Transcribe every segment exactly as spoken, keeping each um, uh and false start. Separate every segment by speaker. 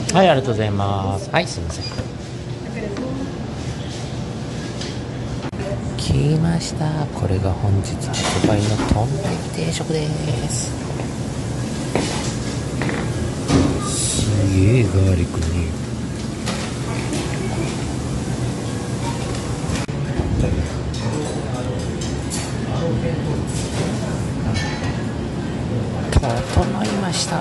Speaker 1: はい、ありがとうございます。はい、すみません。来ました。これが本日発売のトンテキ定食です。すげえガーリックに整いました。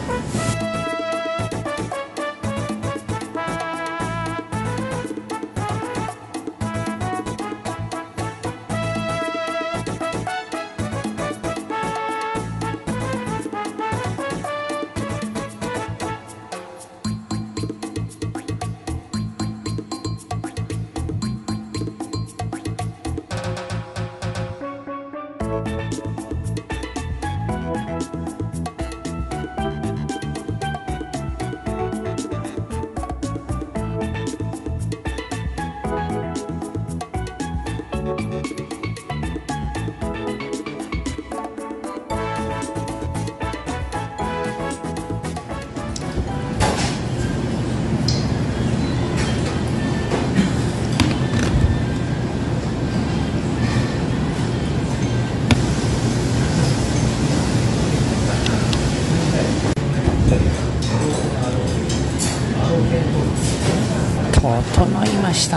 Speaker 1: 整いました。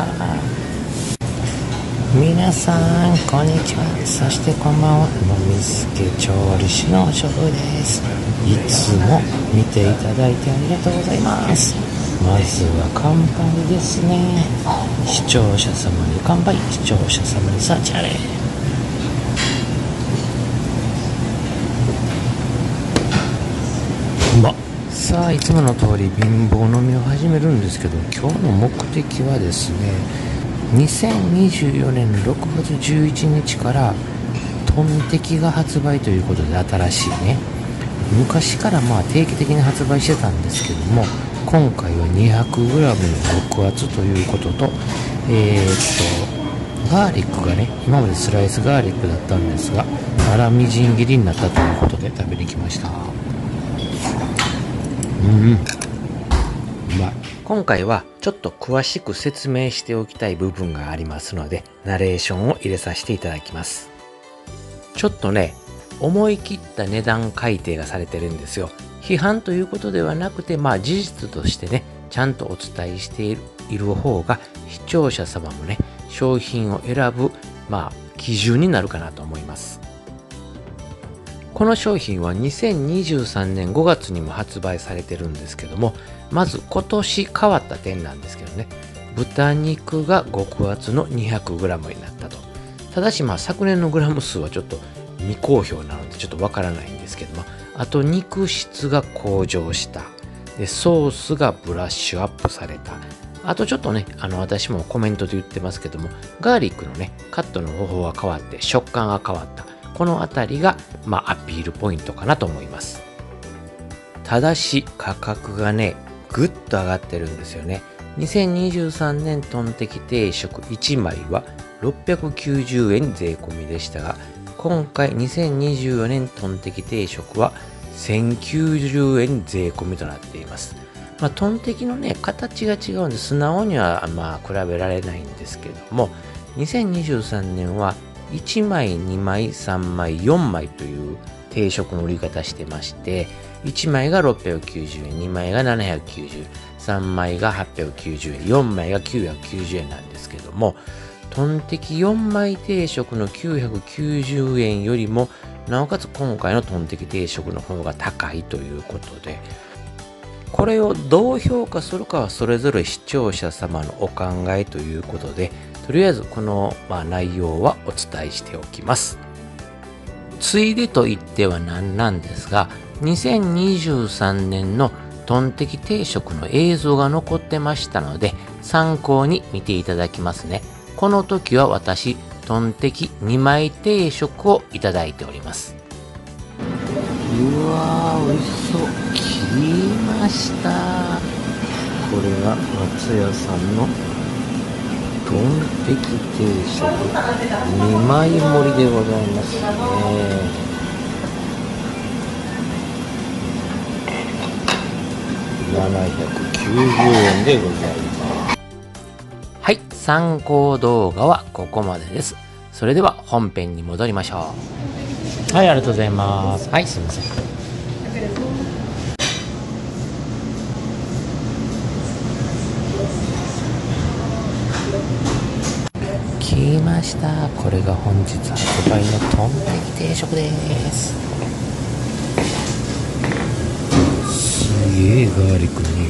Speaker 1: 皆さんこんにちは、そしてこんばんは。もみすけ調理師のしょうです。いつも見ていただいてありがとうございます。まずは乾杯ですね。視聴者様に乾杯、視聴者様にさあチャレ。うまっ。さあ、いつもの通り貧乏飲みを始めるんですけど、今日の目的はですね、にせんにじゅうよねんのろくがつじゅういちにちからトンテキが発売ということで、新しいね、昔からまあ定期的に発売してたんですけども、今回は にひゃくグラム の極厚ということと、えー、っとガーリックがね、今までスライスガーリックだったんですが、粗みじん切りになったということで食べに来ました。うん、うまい。今回はちょっと詳しく説明しておきたい部分がありますので、ナレーションを入れさせていただきます。ちょっとね、思い切った値段改定がされてるんですよ。批判ということではなくて、まあ事実としてね、ちゃんとお伝えしているいる方が、視聴者様もね、商品を選ぶ、まあ基準になるかなと思います。この商品はにせんにじゅうさんねんごがつにも発売されてるんですけども、まず今年変わった点なんですけどね、豚肉が極厚の にひゃくグラム になったと。ただしまあ昨年のグラム数はちょっと未公表なのでちょっとわからないんですけども、あと肉質が向上した。で、ソースがブラッシュアップされた。あとちょっとね、あの私もコメントで言ってますけども、ガーリックのね、カットの方法が変わって食感が変わった。このあたりが、まあ、アピールポイントかなと思います。ただし、価格がね、ぐっと上がってるんですよね。にせんにじゅうさんねんトンテキ定食いちまいはろっぴゃくきゅうじゅうえん税込みでしたが、今回にせんにじゅうよねんトンテキ定食はせんきゅうじゅうえん税込みとなっています。まあ、トンテキのね、形が違うんで、素直にはまあ比べられないんですけども、にせんにじゅうさんねんはいちまい、にまい、さんまい、よんまいという定食の売り方してまして、いちまいがろっぴゃくきゅうじゅうえん、にまいがななひゃくきゅうじゅうえん、さんまいがはっぴゃくきゅうじゅうえん、よんまいがきゅうひゃくきゅうじゅうえんなんですけども、トンテキよんまい定食のきゅうひゃくきゅうじゅうえんよりも、なおかつ今回のトンテキ定食の方が高いということで、これをどう評価するかはそれぞれ視聴者様のお考えということで、とりあえずこの、まあ、内容はお伝えしておきます。ついでと言ってはなんなんですが、にせんにじゅうさんねんのトンテキ定食の映像が残ってましたので、参考に見ていただきますね。この時は私、トンテキにまい定食をいただいております。うわー、美味しそう。来ました。これが松屋さんのトンテキ定食にまい盛りでございますね。 ななひゃくきゅうじゅうえんでございます。はい、参考動画はここまでです。それでは本編に戻りましょう。はい、ありがとうございます。はい、すみません。来ました。これが本日発売のトンテキ定食です。すげえガーリックに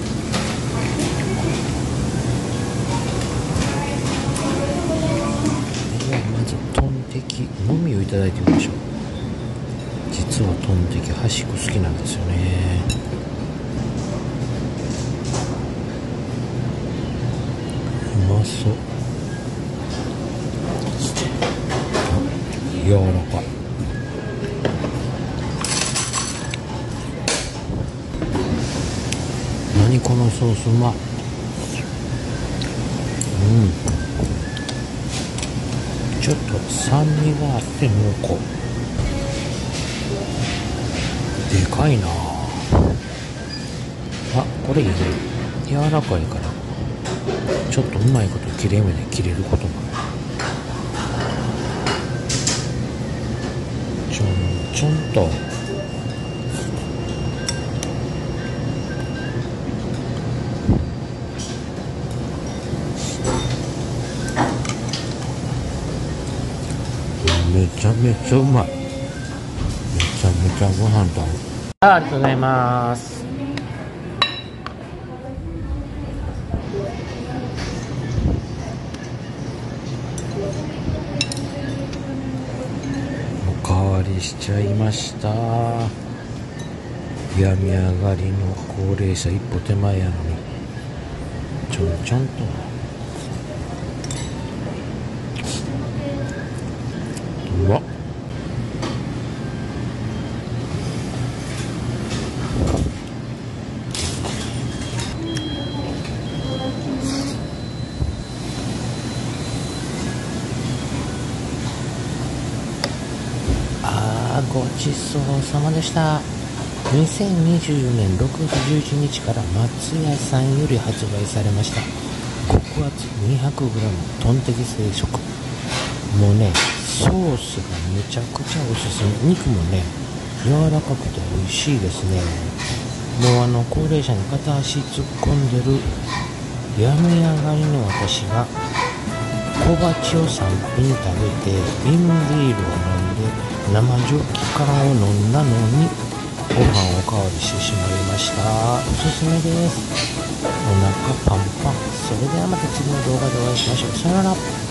Speaker 1: まずトンテキのみをいただいてみましょう。実はトンテキ端っこ好きなんですよね。うまそう。柔らかい。何このソースうまっ。うんちょっと酸味があって濃厚。でかいなあ。これいいね。柔らかいからちょっとうまいこと切れ目で切れることもちょんちょんと。めちゃめちゃうまい。めちゃめちゃご飯と合う。あ、ありがとうございます。おかわりしちゃいました。病み上がりの高齢者一歩手前やのにちょんちょんと。うわっ。あーごちそうさまでした。にせんにじゅうよねんろくがつじゅういちにちから松屋さんより発売されました極厚 にひゃくグラム トンテキ定食。もうねソースがめちゃくちゃおすすめ。肉もね柔らかくて美味しいですね。もうあの高齢者に片足突っ込んでる病み上がりの私が小鉢をさん品食べて瓶ビールを飲んで生ジョッキ缶を飲んだのにご飯おかわりしてしまいました。おすすめです。お腹パンパン。それではまた次の動画でお会いしましょう。さよなら。